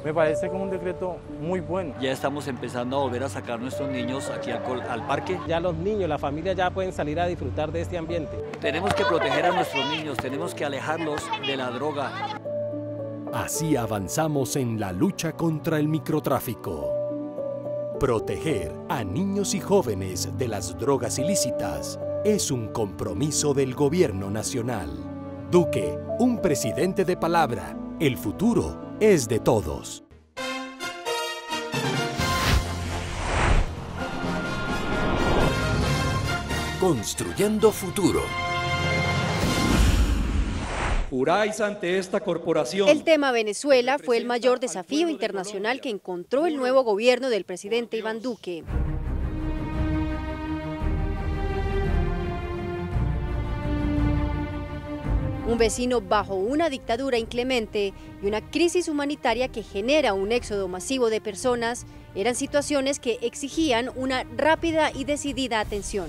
Me parece que es un decreto muy bueno. Ya estamos empezando a volver a sacar nuestros niños aquí al parque. Ya los niños, la familia ya pueden salir a disfrutar de este ambiente. Tenemos que proteger a nuestros niños, tenemos que alejarlos de la droga. Así avanzamos en la lucha contra el microtráfico. Proteger a niños y jóvenes de las drogas ilícitas es un compromiso del Gobierno Nacional. Duque, un presidente de palabra. El futuro es de todos. Construyendo futuro. Juráis ante esta corporación. El tema Venezuela fue el mayor desafío internacional que encontró el nuevo gobierno del presidente Iván Duque. Un vecino bajo una dictadura inclemente y una crisis humanitaria que genera un éxodo masivo de personas eran situaciones que exigían una rápida y decidida atención.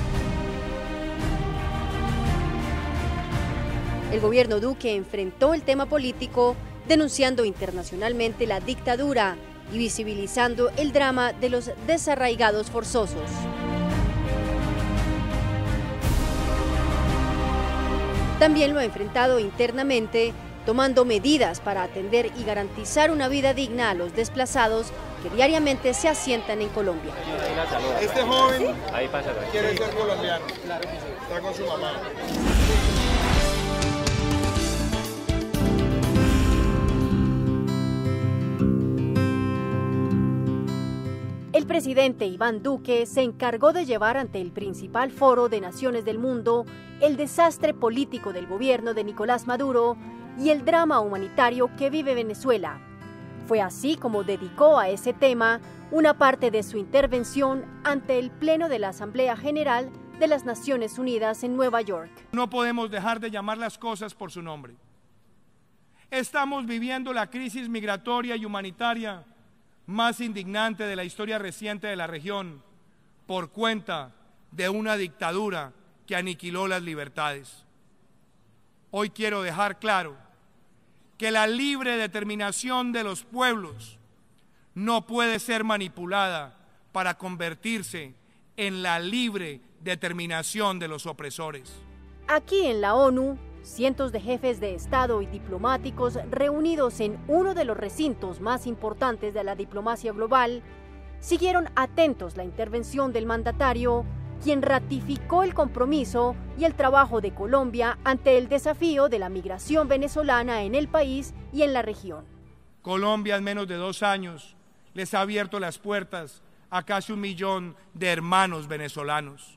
El gobierno Duque enfrentó el tema político denunciando internacionalmente la dictadura y visibilizando el drama de los desarraigados forzosos. También lo ha enfrentado internamente, tomando medidas para atender y garantizar una vida digna a los desplazados que diariamente se asientan en Colombia. Este joven quiere ser colombiano, está con su mamá. El presidente Iván Duque se encargó de llevar ante el principal foro de naciones del mundo el desastre político del gobierno de Nicolás Maduro y el drama humanitario que vive Venezuela. Fue así como dedicó a ese tema una parte de su intervención ante el Pleno de la Asamblea General de las Naciones Unidas en Nueva York. No podemos dejar de llamar las cosas por su nombre. Estamos viviendo la crisis migratoria y humanitaria más indignante de la historia reciente de la región por cuenta de una dictadura que aniquiló las libertades. Hoy quiero dejar claro que la libre determinación de los pueblos no puede ser manipulada para convertirse en la libre determinación de los opresores. Aquí en la ONU, cientos de jefes de Estado y diplomáticos reunidos en uno de los recintos más importantes de la diplomacia global, siguieron atentos la intervención del mandatario, quien ratificó el compromiso y el trabajo de Colombia ante el desafío de la migración venezolana en el país y en la región. Colombia en menos de 2 años les ha abierto las puertas a casi 1 millón de hermanos venezolanos.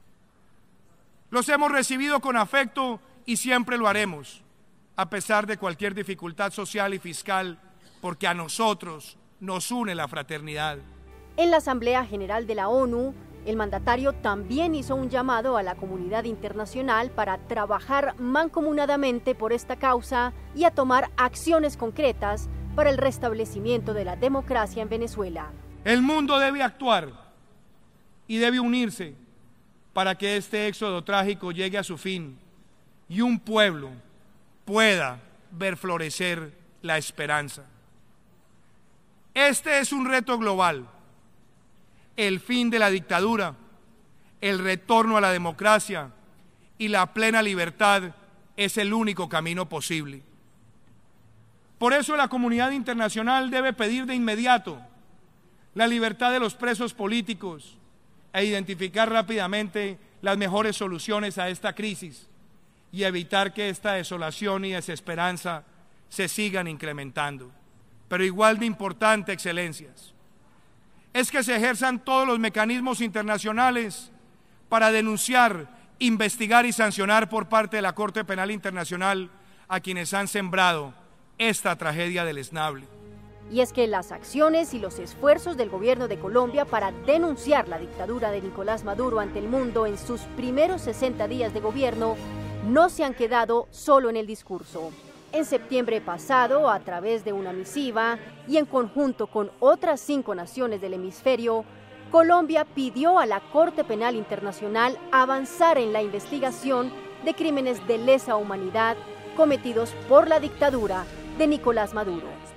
Los hemos recibido con afecto y siempre lo haremos, a pesar de cualquier dificultad social y fiscal, porque a nosotros nos une la fraternidad. En la Asamblea General de la ONU, el mandatario también hizo un llamado a la comunidad internacional para trabajar mancomunadamente por esta causa y a tomar acciones concretas para el restablecimiento de la democracia en Venezuela. El mundo debe actuar y debe unirse para que este éxodo trágico llegue a su fin y un pueblo pueda ver florecer la esperanza. Este es un reto global. El fin de la dictadura, el retorno a la democracia y la plena libertad es el único camino posible. Por eso la comunidad internacional debe pedir de inmediato la libertad de los presos políticos e identificar rápidamente las mejores soluciones a esta crisis y evitar que esta desolación y desesperanza se sigan incrementando. Pero igual de importante, excelencias, es que se ejerzan todos los mecanismos internacionales para denunciar, investigar y sancionar por parte de la Corte Penal Internacional a quienes han sembrado esta tragedia deleznable. Y es que las acciones y los esfuerzos del gobierno de Colombia para denunciar la dictadura de Nicolás Maduro ante el mundo en sus primeros 60 días de gobierno no se han quedado solo en el discurso. En septiembre pasado, a través de una misiva y en conjunto con otras 5 naciones del hemisferio, Colombia pidió a la Corte Penal Internacional avanzar en la investigación de crímenes de lesa humanidad cometidos por la dictadura de Nicolás Maduro.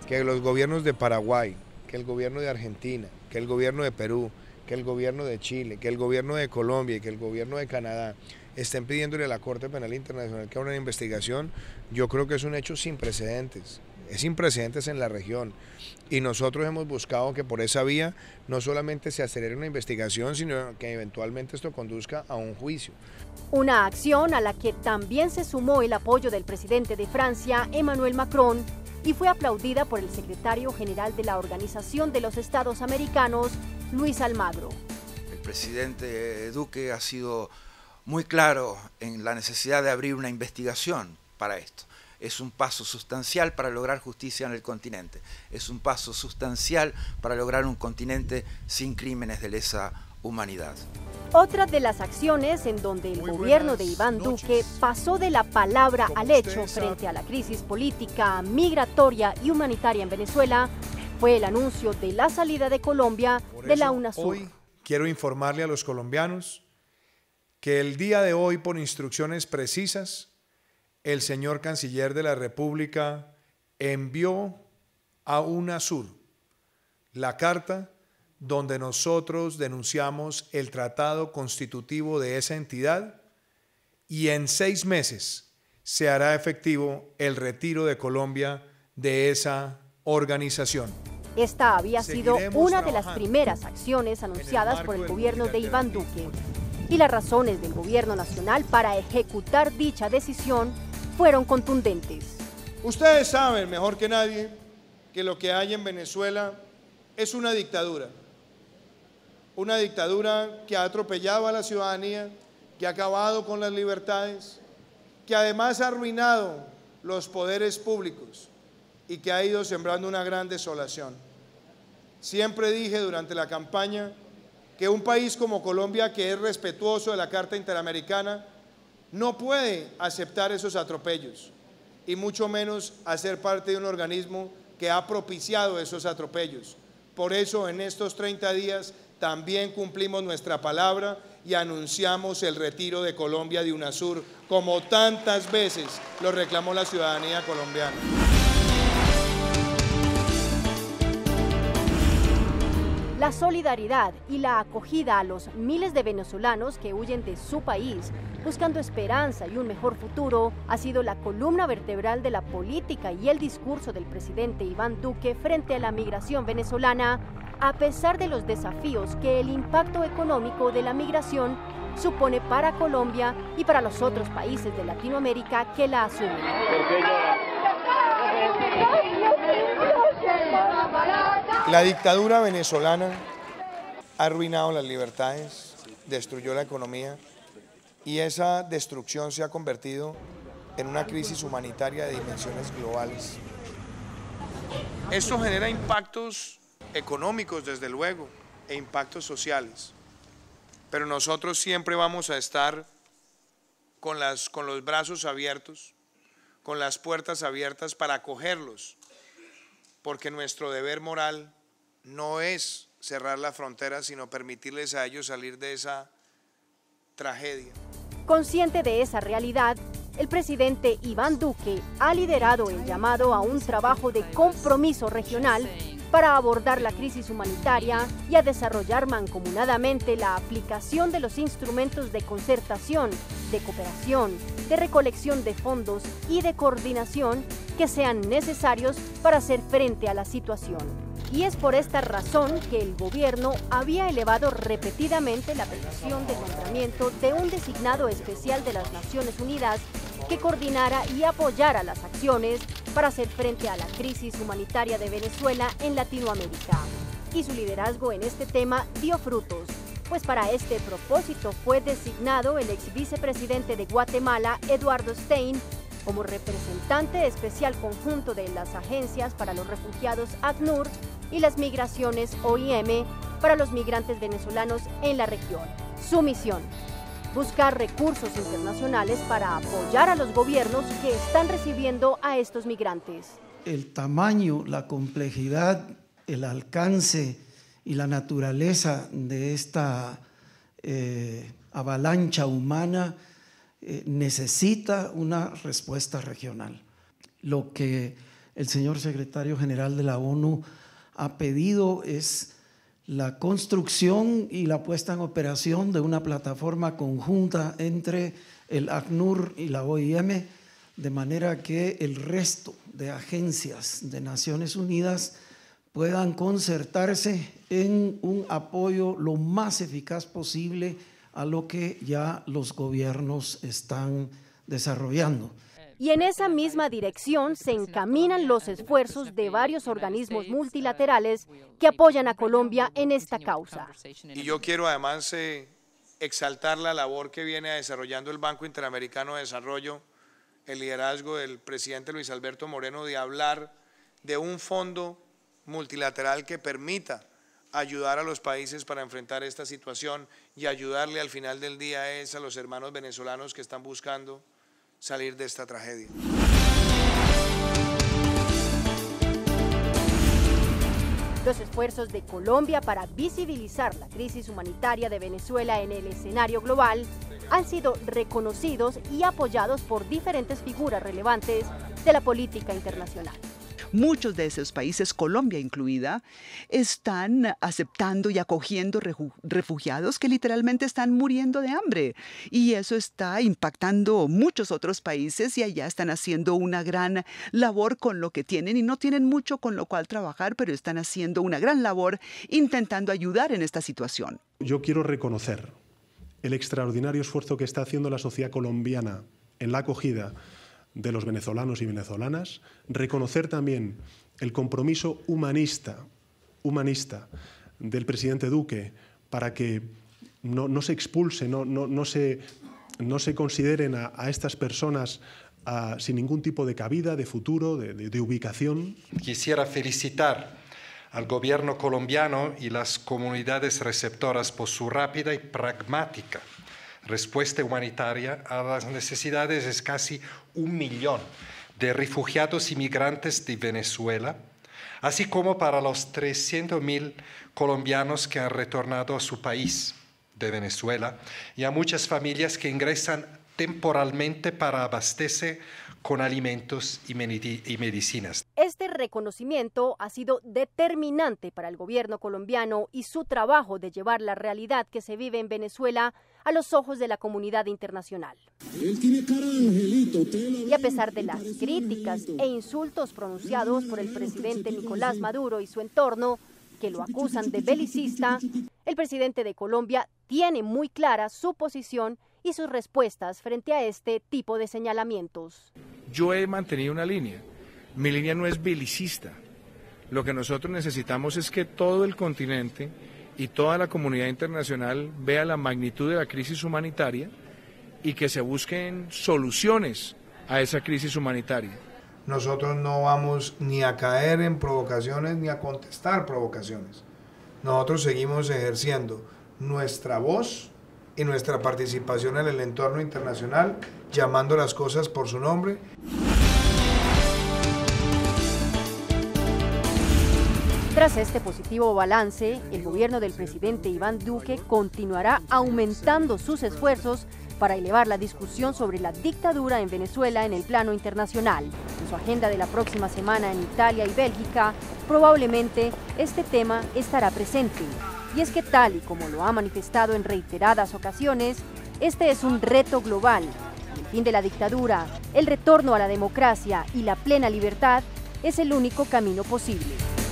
que los gobiernos de Paraguay, que el gobierno de Argentina, que el gobierno de Perú, que el gobierno de Chile, que el gobierno de Colombia y que el gobierno de Canadá estén pidiéndole a la Corte Penal Internacional que haga una investigación, yo creo que es un hecho sin precedentes. Es sin precedentes en la región y nosotros hemos buscado que por esa vía no solamente se acelere una investigación, sino que eventualmente esto conduzca a un juicio. Una acción a la que también se sumó el apoyo del presidente de Francia, Emmanuel Macron, y fue aplaudida por el secretario general de la Organización de los Estados Americanos, Luis Almagro. El presidente Duque ha sido muy claro en la necesidad de abrir una investigación para esto. Es un paso sustancial para lograr justicia en el continente. Es un paso sustancial para lograr un continente sin crímenes de lesa humanidad. Otra de las acciones en donde el gobierno de Iván Duque pasó de la palabra al hecho frente a la crisis política, migratoria y humanitaria en Venezuela fue el anuncio de la salida de Colombia de la UNASUR. Hoy quiero informarle a los colombianos que el día de hoy, por instrucciones precisas, el señor Canciller de la República envió a UNASUR la carta donde nosotros denunciamos el tratado constitutivo de esa entidad y en 6 meses se hará efectivo el retiro de Colombia de esa organización. Esta había sido una de las primeras acciones anunciadas por el gobierno de Iván Duque y las razones del gobierno nacional para ejecutar dicha decisión fueron contundentes. Ustedes saben mejor que nadie que lo que hay en Venezuela es una dictadura que ha atropellado a la ciudadanía, que ha acabado con las libertades, que además ha arruinado los poderes públicos y que ha ido sembrando una gran desolación. Siempre dije durante la campaña que un país como Colombia, que es respetuoso de la Carta Interamericana, no puede aceptar esos atropellos y mucho menos hacer parte de un organismo que ha propiciado esos atropellos. Por eso en estos 30 días también cumplimos nuestra palabra y anunciamos el retiro de Colombia de UNASUR, como tantas veces lo reclamó la ciudadanía colombiana. La solidaridad y la acogida a los miles de venezolanos que huyen de su país buscando esperanza y un mejor futuro ha sido la columna vertebral de la política y el discurso del presidente Iván Duque frente a la migración venezolana, a pesar de los desafíos que el impacto económico de la migración supone para Colombia y para los otros países de Latinoamérica que la asumen. La dictadura venezolana ha arruinado las libertades, destruyó la economía y esa destrucción se ha convertido en una crisis humanitaria de dimensiones globales. Esto genera impactos económicos, desde luego, e impactos sociales, pero nosotros siempre vamos a estar con los brazos abiertos, con las puertas abiertas para acogerlos, porque nuestro deber moral no es cerrar la frontera, sino permitirles a ellos salir de esa tragedia. Consciente de esa realidad, el presidente Iván Duque ha liderado el llamado a un trabajo de compromiso regional para abordar la crisis humanitaria y a desarrollar mancomunadamente la aplicación de los instrumentos de concertación, de cooperación, de recolección de fondos y de coordinación que sean necesarios para hacer frente a la situación. Y es por esta razón que el gobierno había elevado repetidamente la petición de nombramiento de un designado especial de las Naciones Unidas que coordinara y apoyara las acciones para hacer frente a la crisis humanitaria de Venezuela en Latinoamérica. Y su liderazgo en este tema dio frutos, pues para este propósito fue designado el ex vicepresidente de Guatemala, Eduardo Stein, como representante especial conjunto de las agencias para los refugiados ACNUR y las migraciones OIM para los migrantes venezolanos en la región. Su misión: buscar recursos internacionales para apoyar a los gobiernos que están recibiendo a estos migrantes. El tamaño, la complejidad, el alcance y la naturaleza de esta avalancha humana necesita una respuesta regional. Lo que el señor secretario general de la ONU ha pedido es la construcción y la puesta en operación de una plataforma conjunta entre el ACNUR y la OIM, de manera que el resto de agencias de Naciones Unidas puedan concertarse en un apoyo lo más eficaz posible a lo que ya los gobiernos están desarrollando. Y en esa misma dirección se encaminan los esfuerzos de varios organismos multilaterales que apoyan a Colombia en esta causa. Y yo quiero además exaltar la labor que viene desarrollando el Banco Interamericano de Desarrollo, el liderazgo del presidente Luis Alberto Moreno de hablar de un fondo multilateral que permita ayudar a los países para enfrentar esta situación y ayudarle al final del día a los hermanos venezolanos que están buscando salir de esta tragedia. Los esfuerzos de Colombia para visibilizar la crisis humanitaria de Venezuela en el escenario global han sido reconocidos y apoyados por diferentes figuras relevantes de la política internacional. Muchos de esos países, Colombia incluida, están aceptando y acogiendo refugiados que literalmente están muriendo de hambre. Y eso está impactando muchos otros países y allá están haciendo una gran labor con lo que tienen y no tienen mucho con lo cual trabajar, pero están haciendo una gran labor intentando ayudar en esta situación. Yo quiero reconocer el extraordinario esfuerzo que está haciendo la sociedad colombiana en la acogida de los venezolanos y venezolanas, reconocer también el compromiso humanista del presidente Duque para que no se expulse, no se consideren a estas personas sin ningún tipo de cabida, de futuro, de ubicación. Quisiera felicitar al gobierno colombiano y las comunidades receptoras por su rápida y pragmática respuesta humanitaria a las necesidades de casi 1 millón de refugiados y migrantes de Venezuela, así como para los 300.000 colombianos que han retornado a su país de Venezuela y a muchas familias que ingresan temporalmente para abastecer con alimentos y medicinas. Este reconocimiento ha sido determinante para el gobierno colombiano y su trabajo de llevar la realidad que se vive en Venezuela a los ojos de la comunidad internacional. Y a pesar de las críticas e insultos pronunciados por el presidente Nicolás Maduro y su entorno, que lo acusan de belicista, el presidente de Colombia tiene muy clara su posición y sus respuestas frente a este tipo de señalamientos. Yo he mantenido una línea. Mi línea no es belicista. Lo que nosotros necesitamos es que todo el continente y toda la comunidad internacional vea la magnitud de la crisis humanitaria y que se busquen soluciones a esa crisis humanitaria. Nosotros no vamos ni a caer en provocaciones ni a contestar provocaciones. Nosotros seguimos ejerciendo nuestra voz y nuestra participación en el entorno internacional, llamando las cosas por su nombre. Tras este positivo balance, el gobierno del presidente Iván Duque continuará aumentando sus esfuerzos para elevar la discusión sobre la dictadura en Venezuela en el plano internacional. En su agenda de la próxima semana en Italia y Bélgica, probablemente este tema estará presente. Y es que tal y como lo ha manifestado en reiteradas ocasiones, este es un reto global. El fin de la dictadura, el retorno a la democracia y la plena libertad es el único camino posible.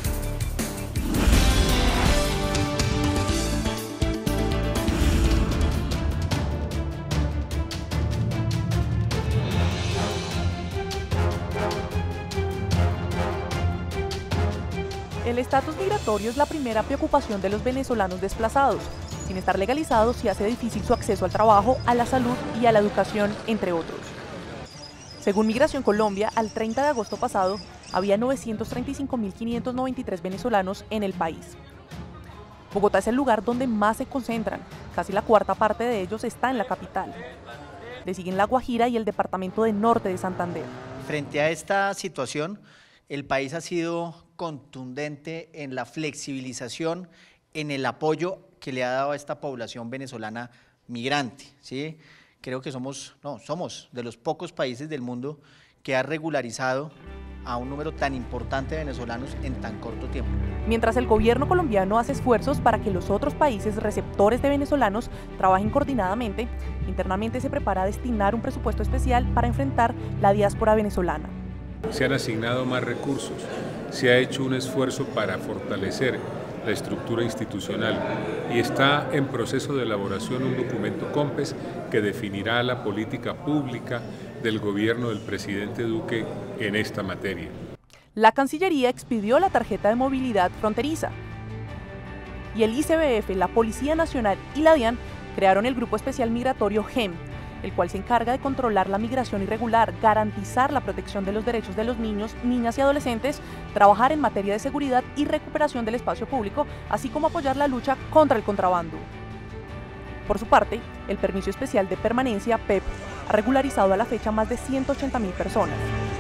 El estatus migratorio es la primera preocupación de los venezolanos desplazados. Sin estar legalizados, se hace difícil su acceso al trabajo, a la salud y a la educación, entre otros. Según Migración Colombia, al 30 de agosto pasado, había 935.593 venezolanos en el país. Bogotá es el lugar donde más se concentran, casi la cuarta parte de ellos está en la capital. Le siguen La Guajira y el departamento de Norte de Santander. Frente a esta situación, el país ha sido contundente en la flexibilización, en el apoyo que le ha dado a esta población venezolana migrante, ¿sí? Creo que somos de los pocos países del mundo que ha regularizado a un número tan importante de venezolanos en tan corto tiempo. Mientras el gobierno colombiano hace esfuerzos para que los otros países receptores de venezolanos trabajen coordinadamente, internamente se prepara a destinar un presupuesto especial para enfrentar la diáspora venezolana. Se han asignado más recursos, se ha hecho un esfuerzo para fortalecer la estructura institucional y está en proceso de elaboración un documento COMPES que definirá la política pública del gobierno del presidente Duque en esta materia. La Cancillería expidió la tarjeta de movilidad fronteriza y el ICBF, la Policía Nacional y la DIAN crearon el Grupo Especial Migratorio GEM, el cual se encarga de controlar la migración irregular, garantizar la protección de los derechos de los niños, niñas y adolescentes, trabajar en materia de seguridad y recuperación del espacio público, así como apoyar la lucha contra el contrabando. Por su parte, el Permiso Especial de Permanencia, PEP, ha regularizado a la fecha más de 180.000 personas.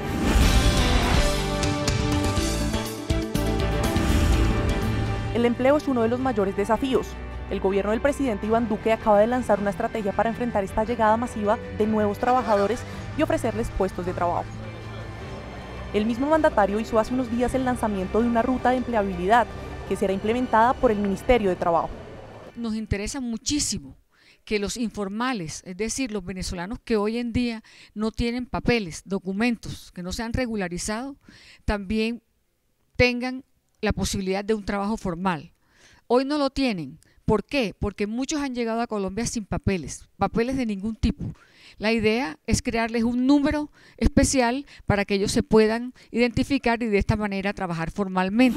El empleo es uno de los mayores desafíos. El gobierno del presidente Iván Duque acaba de lanzar una estrategia para enfrentar esta llegada masiva de nuevos trabajadores y ofrecerles puestos de trabajo. El mismo mandatario hizo hace unos días el lanzamiento de una ruta de empleabilidad que será implementada por el Ministerio de Trabajo. Nos interesa muchísimo que los informales, es decir, los venezolanos que hoy en día no tienen papeles, documentos, que no se han regularizado, también tengan la posibilidad de un trabajo formal. Hoy no lo tienen. ¿Por qué? Porque muchos han llegado a Colombia sin papeles de ningún tipo. La idea es crearles un número especial para que ellos se puedan identificar y de esta manera trabajar formalmente.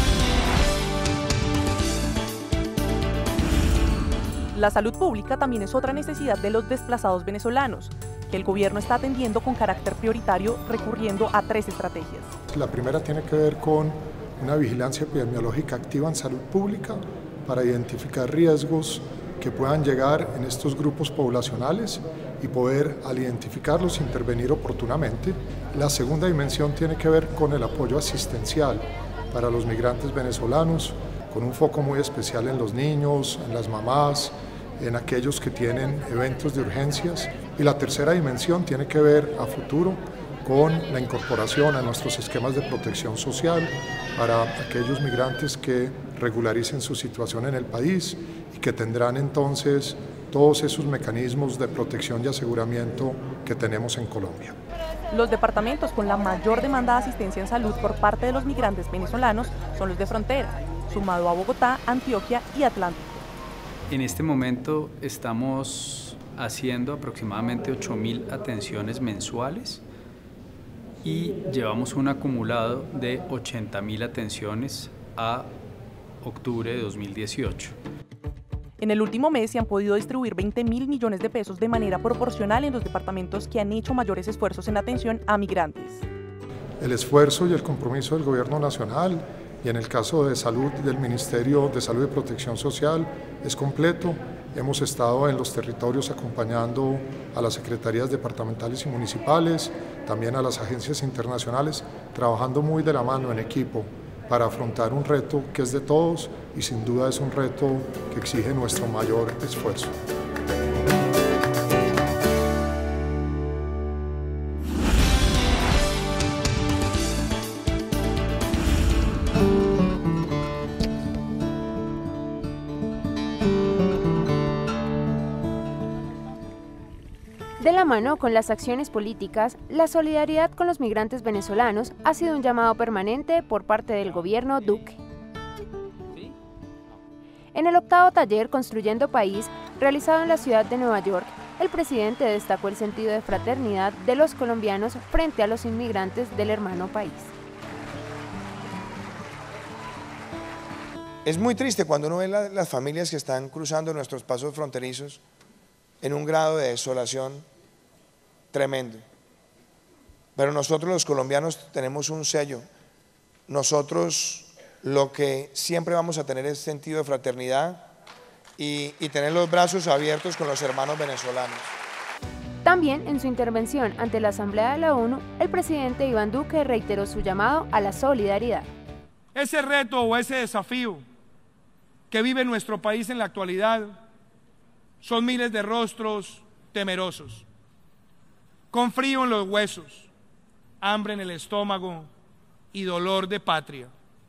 La salud pública también es otra necesidad de los desplazados venezolanos, que el gobierno está atendiendo con carácter prioritario recurriendo a 3 estrategias. La primera tiene que ver con una vigilancia epidemiológica activa en salud pública para identificar riesgos que puedan llegar en estos grupos poblacionales y poder, al identificarlos, intervenir oportunamente. La segunda dimensión tiene que ver con el apoyo asistencial para los migrantes venezolanos, con un foco muy especial en los niños, en las mamás, en aquellos que tienen eventos de urgencias. Y la tercera dimensión tiene que ver a futuro con la incorporación a nuestros esquemas de protección social para aquellos migrantes que regularicen su situación en el país y que tendrán entonces todos esos mecanismos de protección y aseguramiento que tenemos en Colombia. Los departamentos con la mayor demanda de asistencia en salud por parte de los migrantes venezolanos son los de frontera, sumado a Bogotá, Antioquia y Atlántico. En este momento estamos haciendo aproximadamente 8.000 atenciones mensuales y llevamos un acumulado de 80.000 atenciones a octubre de 2018. En el último mes se han podido distribuir 20.000 millones de pesos de manera proporcional en los departamentos que han hecho mayores esfuerzos en atención a migrantes. El esfuerzo y el compromiso del Gobierno Nacional y en el caso de salud del Ministerio de Salud y Protección Social es completo. Hemos estado en los territorios acompañando a las secretarías departamentales y municipales, también a las agencias internacionales, trabajando muy de la mano en equipo para afrontar un reto que es de todos y sin duda es un reto que exige nuestro mayor esfuerzo. De la mano con las acciones políticas, la solidaridad con los migrantes venezolanos ha sido un llamado permanente por parte del gobierno Duque. En el 8º taller Construyendo País, realizado en la ciudad de Nueva York, el presidente destacó el sentido de fraternidad de los colombianos frente a los inmigrantes del hermano país. Es muy triste cuando uno ve las familias que están cruzando nuestros pasos fronterizos en un grado de desolación tremendo. Pero nosotros los colombianos tenemos un sello. Nosotros lo que siempre vamos a tener es sentido de fraternidad y tener los brazos abiertos con los hermanos venezolanos. También en su intervención ante la Asamblea de la ONU, el presidente Iván Duque reiteró su llamado a la solidaridad. Ese reto o ese desafío que vive nuestro país en la actualidad son miles de rostros temerosos, con frío en los huesos, hambre en el estómago y dolor de patria.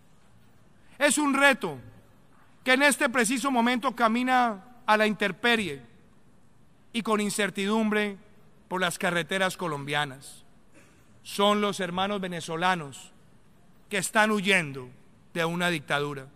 Es un reto que en este preciso momento camina a la intemperie y con incertidumbre por las carreteras colombianas. Son los hermanos venezolanos que están huyendo de una dictadura.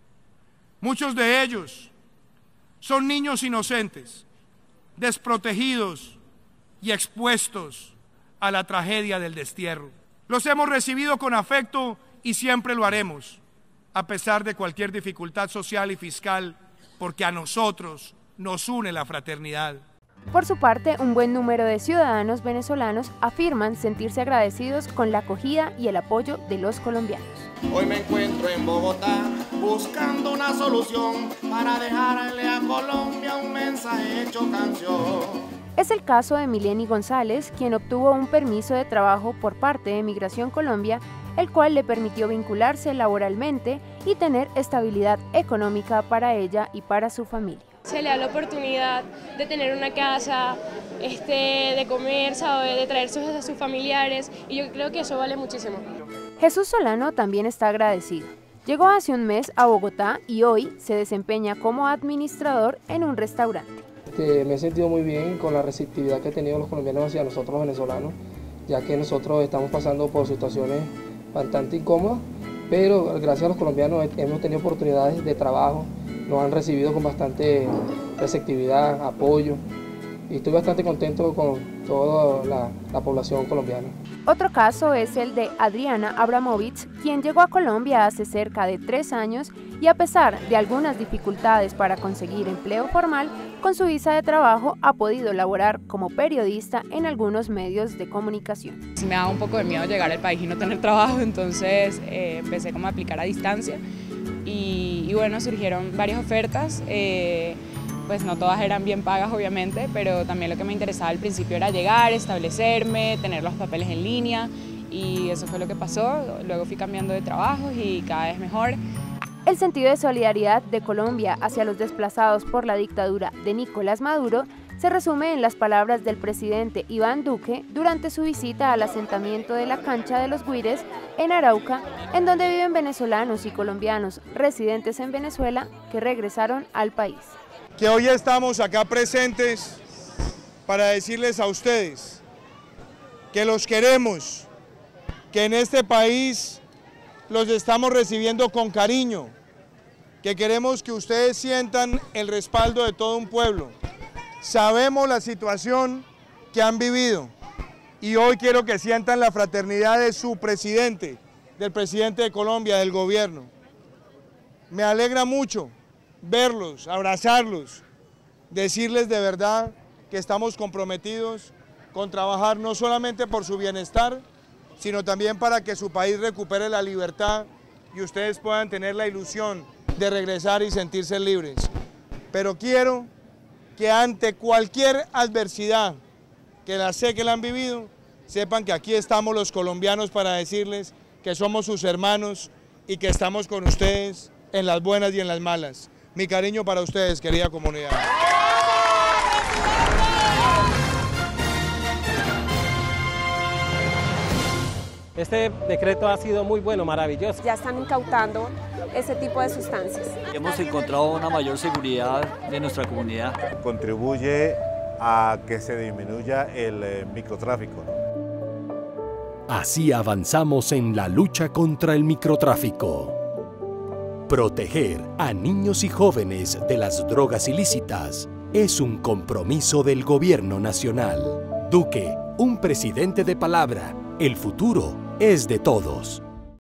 Muchos de ellos son niños inocentes, desprotegidos y expuestos a la tragedia del destierro. Los hemos recibido con afecto y siempre lo haremos, a pesar de cualquier dificultad social y fiscal, porque a nosotros nos une la fraternidad. Por su parte, un buen número de ciudadanos venezolanos afirman sentirse agradecidos con la acogida y el apoyo de los colombianos. Hoy me encuentro en Bogotá buscando una solución para dejarle a Colombia un mensaje hecho canción. Es el caso de Mileni González, quien obtuvo un permiso de trabajo por parte de Migración Colombia, el cual le permitió vincularse laboralmente y tener estabilidad económica para ella y para su familia. Se le da la oportunidad de tener una casa, de comer, de traer a sus familiares, y yo creo que eso vale muchísimo. Jesús Solano también está agradecido. Llegó hace un mes a Bogotá y hoy se desempeña como administrador en un restaurante. Me he sentido muy bien con la receptividad que han tenido los colombianos hacia nosotros los venezolanos, ya que nosotros estamos pasando por situaciones bastante incómodas, pero gracias a los colombianos hemos tenido oportunidades de trabajo, nos han recibido con bastante receptividad, apoyo, y estoy bastante contento con toda la población colombiana. Otro caso es el de Adriana Abramovich, quien llegó a Colombia hace cerca de 3 años y a pesar de algunas dificultades para conseguir empleo formal, con su visa de trabajo ha podido laborar como periodista en algunos medios de comunicación. Me daba un poco de miedo llegar al país y no tener trabajo, entonces empecé como a aplicar a distancia y bueno, surgieron varias ofertas. Pues no todas eran bien pagas obviamente, pero también lo que me interesaba al principio era llegar, establecerme, tener los papeles en línea, y eso fue lo que pasó. Luego fui cambiando de trabajos y cada vez mejor. El sentido de solidaridad de Colombia hacia los desplazados por la dictadura de Nicolás Maduro se resume en las palabras del presidente Iván Duque durante su visita al asentamiento de la Cancha de los Guires en Arauca, en donde viven venezolanos y colombianos residentes en Venezuela que regresaron al país. Que hoy estamos acá presentes para decirles a ustedes que los queremos, que en este país los estamos recibiendo con cariño, que queremos que ustedes sientan el respaldo de todo un pueblo. Sabemos la situación que han vivido y hoy quiero que sientan la fraternidad de su presidente, del presidente de Colombia, del gobierno. Me alegra mucho verlos, abrazarlos, decirles de verdad que estamos comprometidos con trabajar no solamente por su bienestar, sino también para que su país recupere la libertad y ustedes puedan tener la ilusión de regresar y sentirse libres. Pero quiero que ante cualquier adversidad que sé que la han vivido, sepan que aquí estamos los colombianos para decirles que somos sus hermanos y que estamos con ustedes en las buenas y en las malas. Mi cariño para ustedes, querida comunidad. Este decreto ha sido muy bueno, maravilloso. Ya están incautando ese tipo de sustancias. Hemos encontrado una mayor seguridad de nuestra comunidad. Contribuye a que se disminuya el microtráfico. Así avanzamos en la lucha contra el microtráfico. Proteger a niños y jóvenes de las drogas ilícitas es un compromiso del Gobierno Nacional. Duque, un presidente de palabra. El futuro es de todos.